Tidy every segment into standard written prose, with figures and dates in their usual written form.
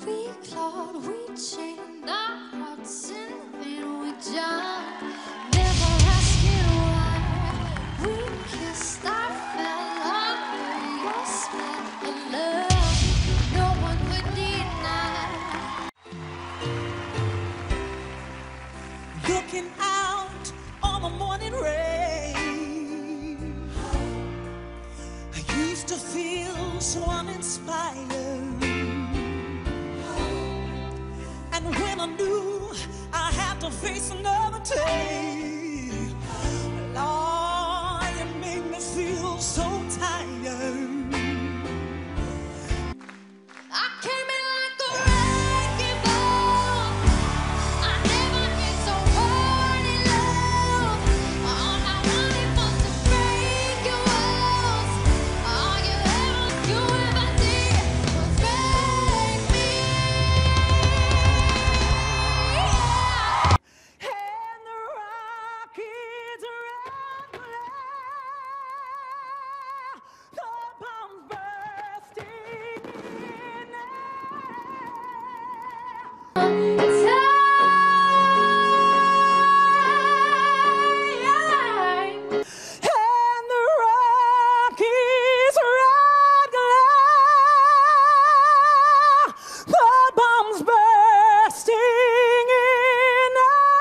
We clawed, we chained our hearts in vain. We jumped, never asking why. We kissed, I fell under your spell of love. No one would deny. Looking out on the morning rain, I used to feel so uninspired. And when I knew I had to face another day, Lord, it made me feel so tired. I came in like a wrecking ball. I never been so hard in love. All I wanted was to break your walls. All you ever did was break me. And the rockets are the bombs bursting in and the rockets the bombs bursting in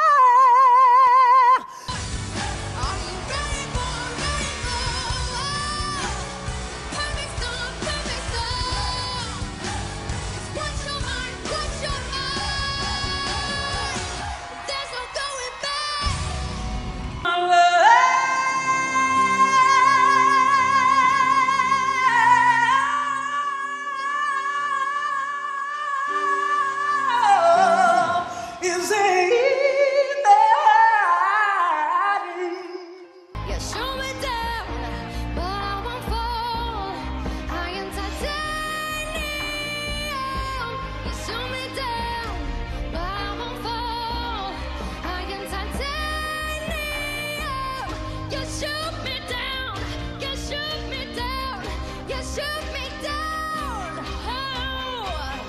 Are you ready for rainbow? Perfect storm, perfect storm. What's your mind? What's your mind? There's no going back. my love. Is it that You shoot me down, but I won't fall. I am titanium. You shoot me down, but I won't fall. I am titanium. You shoot me down, you shoot me down, you shoot me down. Oh.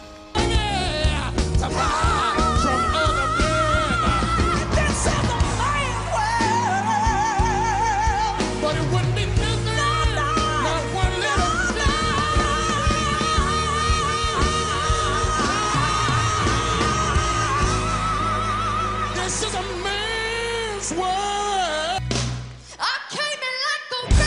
that's in the mind world? But it wouldn't be nothing, not one little thing. This is a man's world. I came in like a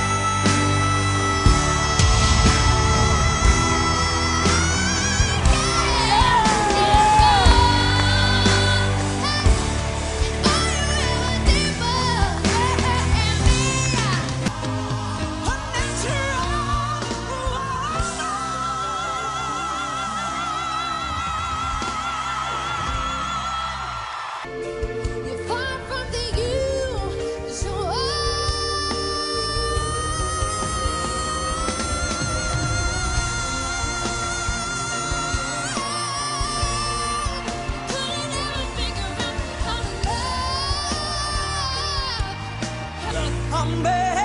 You're far from the you, so couldn't ever figure out how to love. I'm